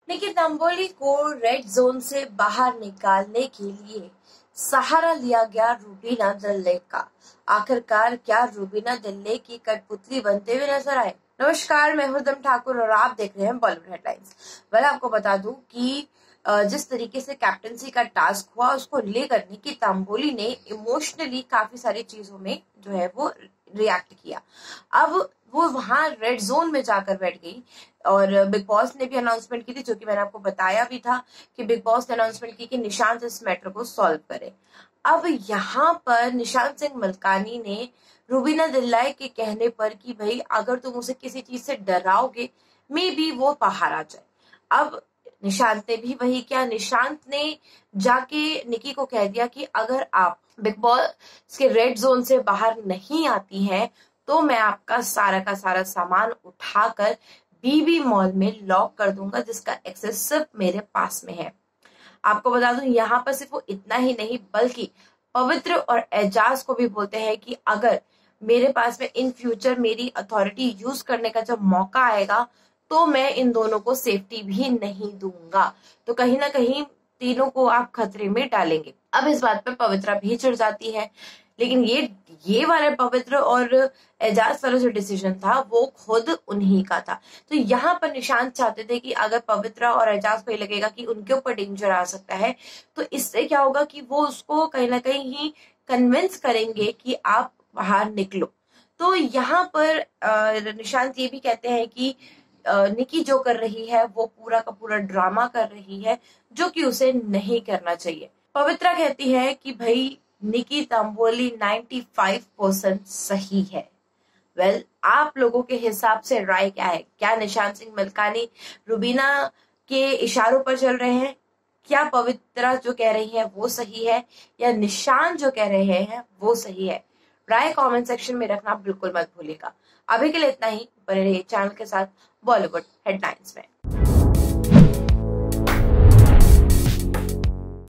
निकी तंबोली को red zone से बाहर निकालने के लिए सहारा लिया गया रूबीना दिल्ले का। आखिरकार क्या रूबीना दिल्ले की कठपुतली बनते हुए नजर आए? नमस्कार, मैं हूं दम ठाकुर और आप देख रहे हैं बॉलीवुड हेडलाइंस। आपको बता दूं कि जिस तरीके से कैप्टनसी का टास्क हुआ उसको लेकर निकी तंबोली ने इमोशनली काफी सारी चीजों में जो है वो रिएक्ट किया। अब वो वहां रेड जोन में जाकर बैठ गई और बिग बॉस ने भी अनाउंसमेंट की थी, जो कि मैंने आपको बताया भी था कि बिग बॉस ने अनाउंसमेंट की कि निशांत इस मैटर को सॉल्व करे। अब यहाँ पर निशांत सिंह मलकानी ने रूबीना दिल्लाई के कहने पर कि भाई अगर तुम उसे किसी चीज से डराओगे मे बी वो बाहर आ जाए। अब निशांत ने भी वही किया। निशांत ने जाके निकी को कह दिया कि अगर आप बिग बॉस के रेड जोन से बाहर नहीं आती हैं तो मैं आपका सारा का सारा सामान उठाकर बीबी मॉल में लॉक कर दूंगा, जिसका एक्सेस सिर्फ मेरे पास में है। आपको बता दूं यहाँ पर सिर्फ वो इतना ही नहीं बल्कि पवित्र और एजाज को भी बोलते हैं कि अगर मेरे पास में इन फ्यूचर मेरी अथॉरिटी यूज करने का जब मौका आएगा तो मैं इन दोनों को सेफ्टी भी नहीं दूंगा। तो कहीं ना कहीं तीनों को आप खतरे में डालेंगे। अब इस बात पर पवित्रा भी चिढ़ जाती है, लेकिन ये वाला पवित्र और एजाज वाला जो डिसीजन था वो खुद उन्हीं का था। तो यहाँ पर निशांत चाहते थे कि अगर पवित्रा और एजाज को ये लगेगा कि उनके ऊपर डेंजर आ सकता है तो इससे क्या होगा कि वो उसको कहीं ना कहीं कन्विंस करेंगे कि आप बाहर निकलो। तो यहाँ पर निशांत ये भी कहते हैं कि निकी जो कर रही है वो पूरा का पूरा ड्रामा कर रही है, जो कि उसे नहीं करना चाहिए। पवित्रा कहती है कि भाई निकी तंबोली 95% सही है। आप लोगों के हिसाब से राय क्या है? क्या निशांत सिंह मलकानी रूबीना के इशारों पर चल रहे हैं? क्या पवित्रा जो कह रही है वो सही है या निशांत जो कह रहे हैं वो सही है? राय कमेंट सेक्शन में रखना बिल्कुल मत भूलिएगा। अभी के लिए इतना ही। बने रहिए चैनल के साथ बॉलीवुड हेडलाइंस में।